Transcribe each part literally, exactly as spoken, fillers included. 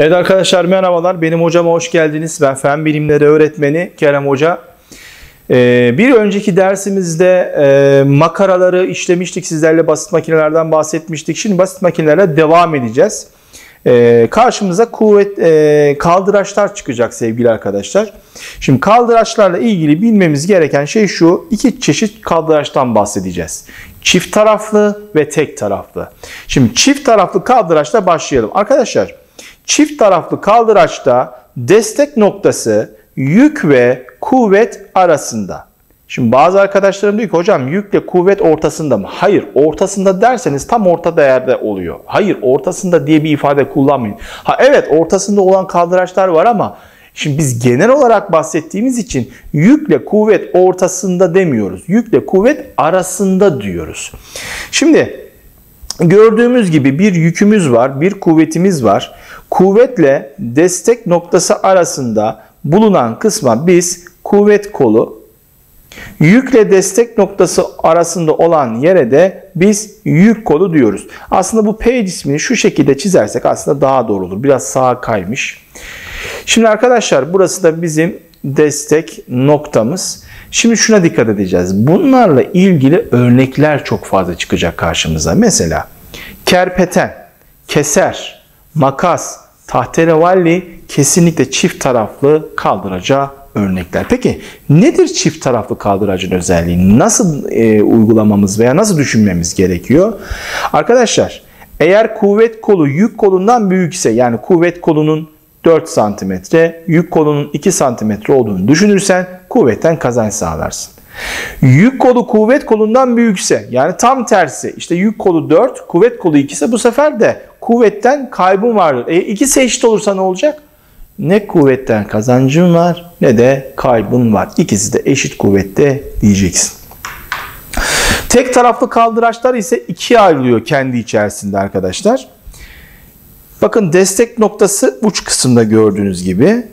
Evet arkadaşlar merhabalar. Benim hocama hoş geldiniz. Ben fen bilimleri öğretmeni Kerem Hoca. Ee, bir önceki dersimizde e, makaraları işlemiştik. Sizlerle basit makinelerden bahsetmiştik. Şimdi basit makinelerle devam edeceğiz. Ee, karşımıza kuvvet e, kaldıraçlar çıkacak sevgili arkadaşlar. Şimdi kaldıraçlarla ilgili bilmemiz gereken şey şu. İki çeşit kaldıraçtan bahsedeceğiz. Çift taraflı ve tek taraflı. Şimdi çift taraflı kaldıraçla başlayalım. Arkadaşlar çift taraflı kaldıraçta destek noktası yük ve kuvvet arasında. Şimdi bazı arkadaşlarım diyor ki hocam yükle kuvvet ortasında mı? Hayır, ortasında derseniz tam orta değerde oluyor. Hayır, ortasında diye bir ifade kullanmayın. Ha evet, ortasında olan kaldıraçlar var ama şimdi biz genel olarak bahsettiğimiz için yükle kuvvet ortasında demiyoruz. Yükle kuvvet arasında diyoruz. Şimdi gördüğümüz gibi bir yükümüz var, bir kuvvetimiz var. Kuvvetle destek noktası arasında bulunan kısma biz kuvvet kolu, yükle destek noktası arasında olan yere de biz yük kolu diyoruz. Aslında bu P cismini şu şekilde çizersek aslında daha doğru olur. Biraz sağa kaymış. Şimdi arkadaşlar burası da bizim destek noktamız. Şimdi şuna dikkat edeceğiz. Bunlarla ilgili örnekler çok fazla çıkacak karşımıza. Mesela kerpeten, keser, makas, tahterevalli kesinlikle çift taraflı kaldıraca örnekler. Peki nedir çift taraflı kaldıracın özelliği? Nasıl e, uygulamamız veya nasıl düşünmemiz gerekiyor? Arkadaşlar eğer kuvvet kolu yük kolundan büyükse, yani kuvvet kolunun dört santimetre, yük kolunun iki santimetre olduğunu düşünürsen kuvvetten kazanç sağlarsın. Yük kolu kuvvet kolundan büyükse, yani tam tersi, işte yük kolu dört, kuvvet kolu iki ise bu sefer de kuvvetten kaybın vardır. E, ikisi eşit olursa ne olacak? Ne kuvvetten kazancın var ne de kaybın var. İkisi de eşit kuvvette diyeceksin. Tek taraflı kaldıraçlar ise ikiye ayrılıyor kendi içerisinde arkadaşlar. Bakın destek noktası uç kısımda gördüğünüz gibi.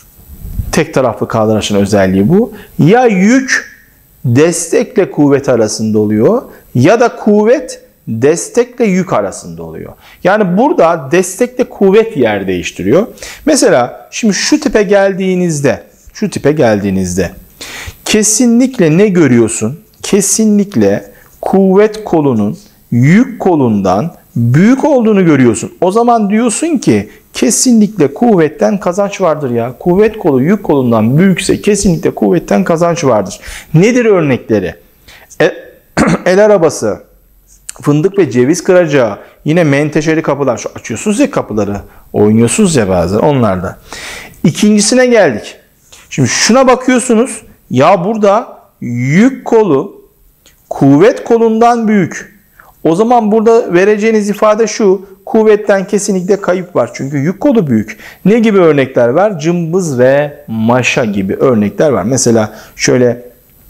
Tek taraflı kaldıraçın özelliği bu. Ya yük destekle kuvvet arasında oluyor ya da kuvvet destekle yük arasında oluyor. Yani burada destekle kuvvet yer değiştiriyor. Mesela şimdi şu tipe geldiğinizde, şu tipe geldiğinizde kesinlikle ne görüyorsun? Kesinlikle kuvvet kolunun yük kolundan büyük olduğunu görüyorsun. O zaman diyorsun ki kesinlikle kuvvetten kazanç vardır ya. Kuvvet kolu yük kolundan büyükse kesinlikle kuvvetten kazanç vardır. Nedir örnekleri? El, el arabası, fındık ve ceviz kıracağı, yine menteşeli kapılar. Şu açıyorsunuz ya kapıları, oynuyorsunuz ya bazen onlarda. İkincisine geldik. Şimdi şuna bakıyorsunuz. Ya burada yük kolu kuvvet kolundan büyük. O zaman burada vereceğiniz ifade şu: kuvvetten kesinlikle kayıp var. Çünkü yük kolu büyük. Ne gibi örnekler var? Cımbız ve maşa gibi örnekler var. Mesela şöyle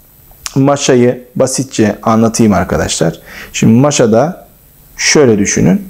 maşayı basitçe anlatayım arkadaşlar. Şimdi maşada şöyle düşünün.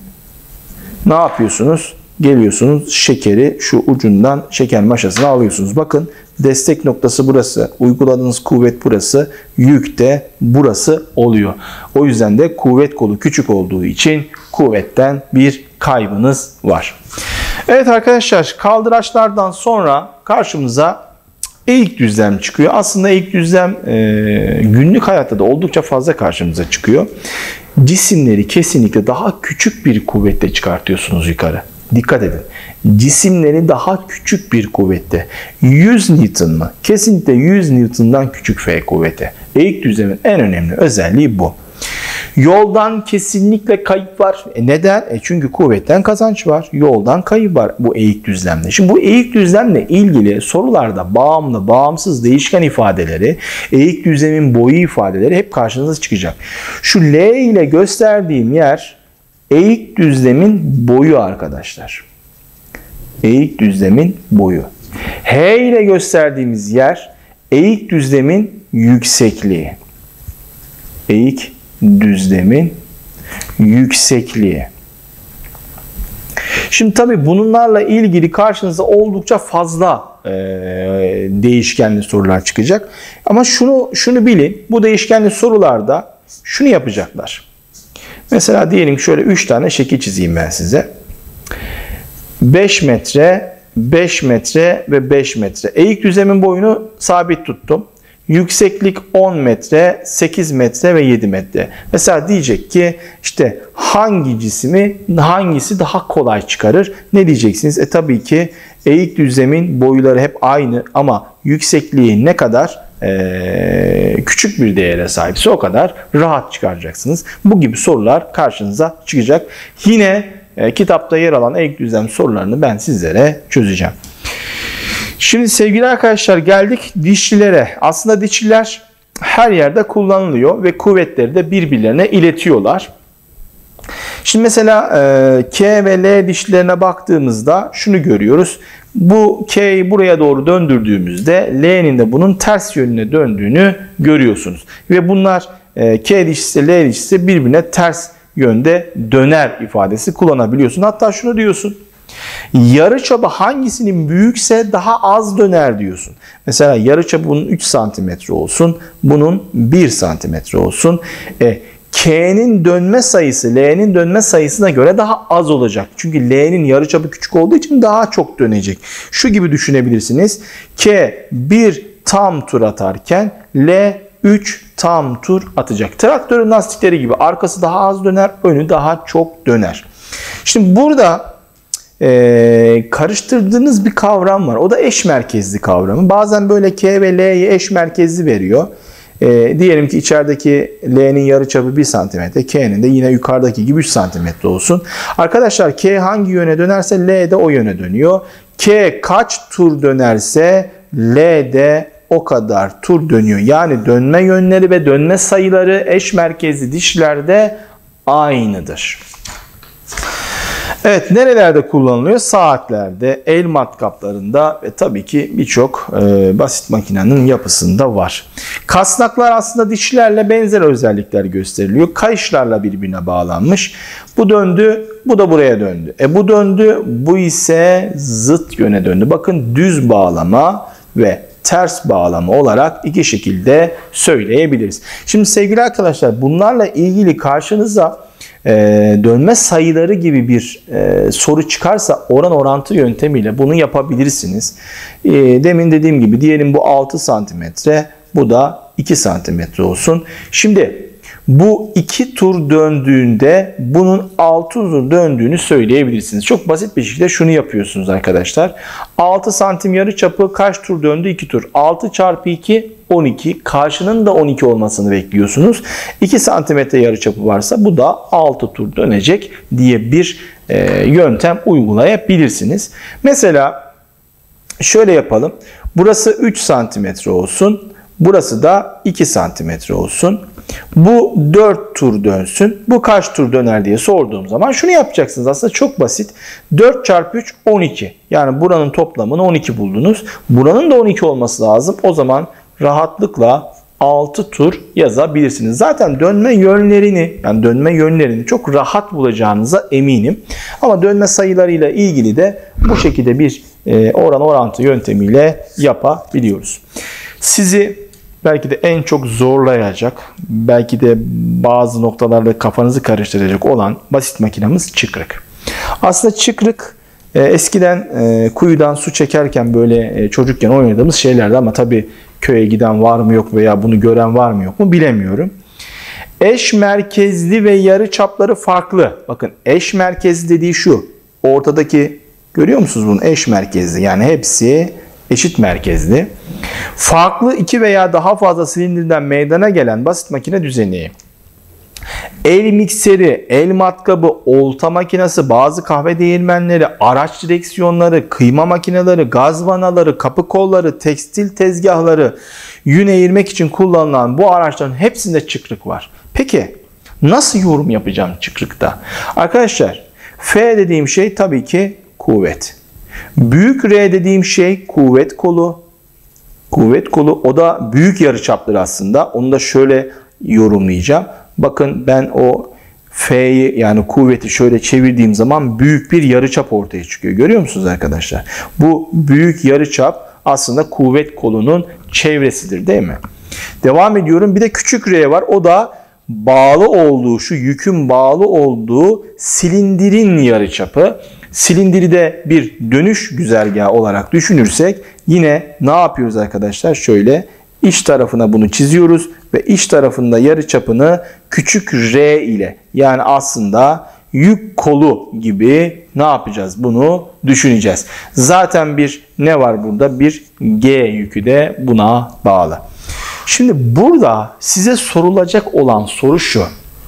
Ne yapıyorsunuz? Geliyorsunuz, şekeri şu ucundan şeker maşasını alıyorsunuz. Bakın destek noktası burası. Uyguladığınız kuvvet burası. Yük de burası oluyor. O yüzden de kuvvet kolu küçük olduğu için kuvvetten bir kaybınız var. Evet arkadaşlar, kaldıraçlardan sonra karşımıza eğik düzlem çıkıyor. Aslında eğik düzlem e, günlük hayatta da oldukça fazla karşımıza çıkıyor. Cisimleri kesinlikle daha küçük bir kuvvetle çıkartıyorsunuz yukarı. Dikkat edin. Cisimleri daha küçük bir kuvvette. yüz Newton mı? Kesinlikle yüz Newton'dan küçük F kuvveti. Eğik düzlemin en önemli özelliği bu. Yoldan kesinlikle kayıp var. E neden? E çünkü kuvvetten kazanç var. Yoldan kayıp var bu eğik düzlemde. Şimdi bu eğik düzlemle ilgili sorularda bağımlı, bağımsız değişken ifadeleri, eğik düzlemin boyu ifadeleri hep karşınıza çıkacak. Şu L ile gösterdiğim yer eğik düzlemin boyu arkadaşlar. Eğik düzlemin boyu. H ile gösterdiğimiz yer eğik düzlemin yüksekliği. Eğik düzlemin yüksekliği. Şimdi tabii bunlarla ilgili karşınıza oldukça fazla e, değişkenli sorular çıkacak. Ama şunu şunu bilin. Bu değişkenli sorularda şunu yapacaklar. Mesela diyelim şöyle üç tane şekil çizeyim ben size. beş metre, beş metre ve beş metre. Eğik düzlemin boyunu sabit tuttum. Yükseklik on metre, sekiz metre ve yedi metre. Mesela diyecek ki işte hangi cismi hangisi daha kolay çıkarır? Ne diyeceksiniz? E tabii ki eğik düzlemin boyları hep aynı ama yüksekliği ne kadar ee, küçük bir değere sahipse o kadar rahat çıkaracaksınız. Bu gibi sorular karşınıza çıkacak. Yine e, kitapta yer alan eğik düzlem sorularını ben sizlere çözeceğim. Şimdi sevgili arkadaşlar geldik dişlilere. Aslında dişliler her yerde kullanılıyor ve kuvvetleri de birbirlerine iletiyorlar. Şimdi mesela e, K ve L dişlilerine baktığımızda şunu görüyoruz. Bu K'yi buraya doğru döndürdüğümüzde L'nin de bunun ters yönüne döndüğünü görüyorsunuz. Ve bunlar e, K dişlisi L dişlisi birbirine ters yönde döner ifadesi kullanabiliyorsun. Hatta şunu diyorsun. Yarıçapı hangisinin büyükse daha az döner diyorsun. Mesela yarıçapı bunun üç santimetre olsun. Bunun bir santimetre olsun. E, K'nin dönme sayısı L'nin dönme sayısına göre daha az olacak. Çünkü L'nin yarıçapı küçük olduğu için daha çok dönecek. Şu gibi düşünebilirsiniz. K bir tam tur atarken L üç tam tur atacak. Traktörün lastikleri gibi arkası daha az döner, önü daha çok döner. Şimdi burada Ee, karıştırdığınız bir kavram var. O da eş merkezli kavramı. Bazen böyle K ve L'yi eş merkezli veriyor. Ee, diyelim ki içerideki L'nin yarıçapı bir santimetre, K'nin de yine yukarıdaki gibi üç santimetre olsun. Arkadaşlar K hangi yöne dönerse L de o yöne dönüyor. K kaç tur dönerse L de o kadar tur dönüyor. Yani dönme yönleri ve dönme sayıları eş merkezli dişlerde aynıdır. Evet, nerelerde kullanılıyor? Saatlerde, el matkaplarında ve tabii ki birçok e, basit makinenin yapısında var. Kasnaklar aslında dişlerle benzer özellikler gösteriliyor. Kayışlarla birbirine bağlanmış. Bu döndü, bu da buraya döndü. E bu döndü, bu ise zıt yöne döndü. Bakın düz bağlama ve ters bağlama olarak iki şekilde söyleyebiliriz. Şimdi sevgili arkadaşlar bunlarla ilgili karşınıza Ee, dönme sayıları gibi bir e, soru çıkarsa oran orantı yöntemiyle bunu yapabilirsiniz. E, demin dediğim gibi diyelim bu altı santimetre, bu da iki santimetre olsun. Şimdi bu iki tur döndüğünde bunun altı tur döndüğünü söyleyebilirsiniz. Çok basit bir şekilde şunu yapıyorsunuz arkadaşlar. altı santim yarıçapı kaç tur döndü? iki tur. altı çarpı iki on iki. Karşının da on iki olmasını bekliyorsunuz. iki santimetre yarıçapı varsa bu da altı tur dönecek diye bir e, yöntem uygulayabilirsiniz. Mesela şöyle yapalım. Burası üç santimetre olsun. Burası da iki santimetre olsun. Bu dört tur dönsün. Bu kaç tur döner diye sorduğum zaman şunu yapacaksınız. Aslında çok basit. dört çarpı üç on iki. Yani buranın toplamını on iki buldunuz. Buranın da on iki olması lazım. O zaman rahatlıkla altı tur yazabilirsiniz. Zaten dönme yönlerini, yani dönme yönlerini çok rahat bulacağınıza eminim. Ama dönme sayılarıyla ilgili de bu şekilde bir e, oran orantı yöntemiyle yapabiliyoruz. Sizi belki de en çok zorlayacak, belki de bazı noktalarda kafanızı karıştıracak olan basit makinamız çıkrık. Aslında çıkrık e, eskiden e, kuyudan su çekerken böyle e, çocukken oynadığımız şeylerdi ama tabii köye giden var mı yok veya bunu gören var mı yok mu bilemiyorum. Eş merkezli ve yarı çapları farklı. Bakın eş merkezli dediği şu. Ortadaki görüyor musunuz bunu? Eş merkezli, yani hepsi eşit merkezli. Farklı iki veya daha fazla silindirden meydana gelen basit makine düzeni. El mikseri, el matkabı, olta makinesi, bazı kahve değirmenleri, araç direksiyonları, kıyma makineleri, gaz vanaları, kapı kolları, tekstil tezgahları, yün eğirmek için kullanılan bu araçların hepsinde çıkrık var. Peki nasıl yorum yapacağım çıkrıkta? Arkadaşlar F dediğim şey tabii ki kuvvet. Büyük R dediğim şey kuvvet kolu. Kuvvet kolu, o da büyük yarıçaptır aslında. Onu da şöyle yorumlayacağım. Bakın ben o F'yi, yani kuvveti şöyle çevirdiğim zaman büyük bir yarıçap ortaya çıkıyor. Görüyor musunuz arkadaşlar? Bu büyük yarıçap aslında kuvvet kolunun çevresidir, değil mi? Devam ediyorum. Bir de küçük R var. O da bağlı olduğu, şu yükün bağlı olduğu silindirin yarıçapı. Silindiri de bir dönüş güzergahı olarak düşünürsek yine ne yapıyoruz arkadaşlar? Şöyle iç tarafına bunu çiziyoruz ve iç tarafında yarıçapını küçük r ile, yani aslında yük kolu gibi ne yapacağız? Bunu düşüneceğiz. Zaten bir ne var burada? Bir G yükü de buna bağlı. Şimdi burada size sorulacak olan soru şu.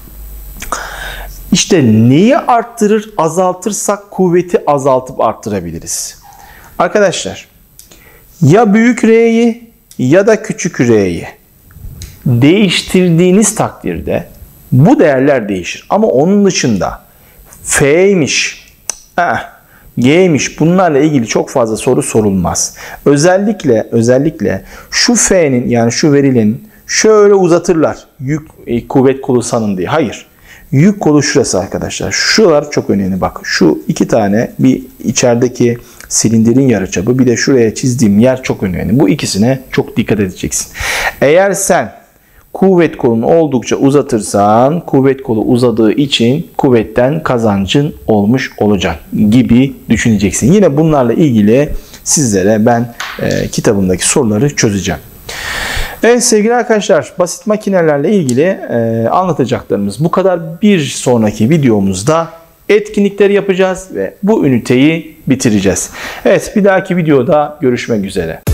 İşte neyi arttırır, azaltırsak kuvveti azaltıp arttırabiliriz? Arkadaşlar, ya büyük R'yi ya da küçük R'yi değiştirdiğiniz takdirde bu değerler değişir. Ama onun dışında F'ymiş, eh, G'ymiş, bunlarla ilgili çok fazla soru sorulmaz. Özellikle özellikle şu F'nin, yani şu verilenin şöyle uzatırlar yük e, kuvvet kolu sanın diye. Hayır. Yük kolu şurası arkadaşlar. Şuralar çok önemli. Bak şu iki tane, bir içerideki silindirin yarıçapı, bir de şuraya çizdiğim yer çok önemli. Bu ikisine çok dikkat edeceksin. Eğer sen kuvvet kolunu oldukça uzatırsan kuvvet kolu uzadığı için kuvvetten kazancın olmuş olacak gibi düşüneceksin. Yine bunlarla ilgili sizlere ben e, kitabımdaki soruları çözeceğim. Evet sevgili arkadaşlar, basit makinelerle ilgili e, anlatacaklarımız bu kadar. Bir sonraki videomuzda etkinlikleri yapacağız ve bu üniteyi bitireceğiz. Evet, bir dahaki videoda görüşmek üzere.